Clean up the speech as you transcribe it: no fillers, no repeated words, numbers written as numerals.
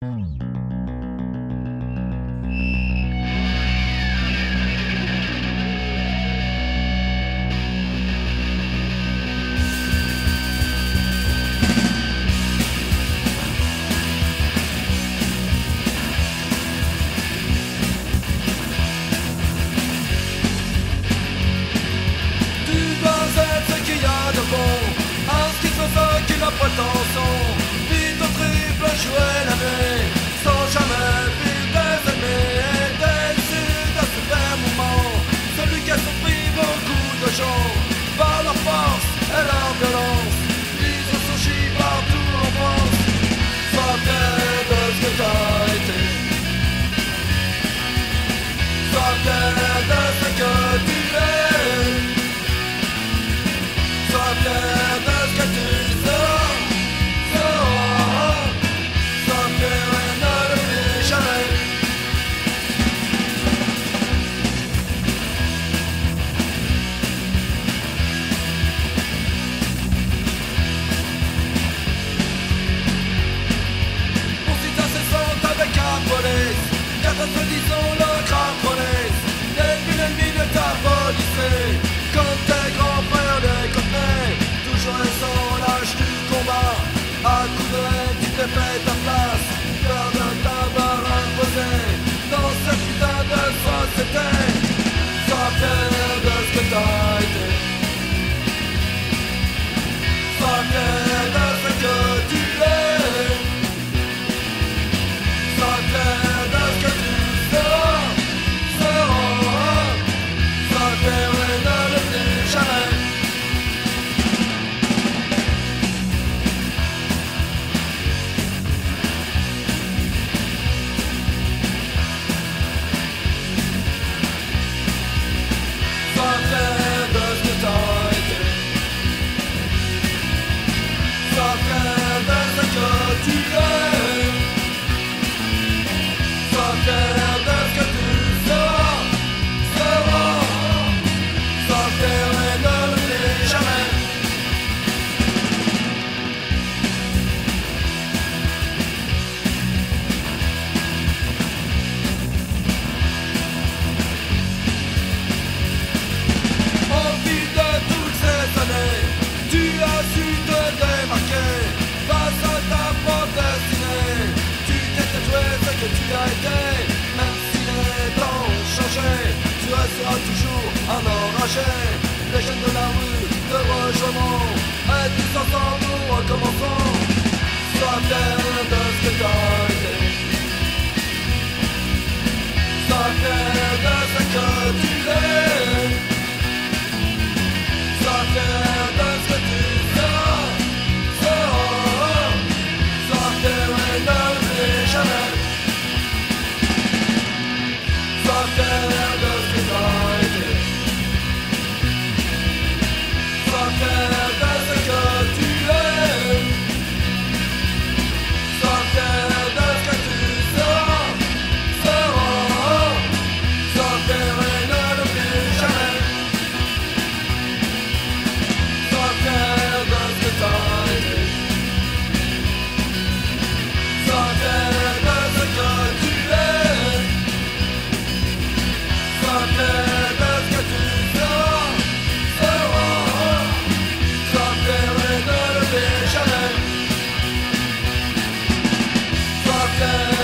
Vite au triple, jouer la nuit, sans jamais vivre des ennemis. Et décide à ce vrai moment, celui qui a surpris beaucoup de gens par leur force et leur violence. Ils ont surgi partout en France. Sois fier de ce que t'as été. Sois fier de ce que tu es. Sois fier de ce que tu seras. Disons le craponnaise, l'ennemi, l'ennemi de ta police. Comme tes grands frères les contenés, toujours et sans lâche du combat. À coup de haine, tu t'es fait ta place, peur de t'avoir imposé dans cette putain de société. Sois fier de ce que t'as été. Sois fier de ce que tu es. Sois fier de ce que tu es. Même si les temps ont changé, tu resteras toujours un enragé. Les jeunes de la rue te rejoindront, et tous ensemble nous recommençons. Sois fier de ce que t'as été. Sois fier de ce que tu es. Sois fier de ce que tu seras. Sois fier et ne l'oublie jamais. Sois fier de ce que t'as été. Sois fier de ce que tu es. Sois fier de ce que tu seras. Sois fier et ne l'oublie jamais. Sois fier de ce que t'as été. Sois fier de ce que tu es. Sois fier de ce que tu seras. Sois fier et ne l'oublie jamais. Sois fier.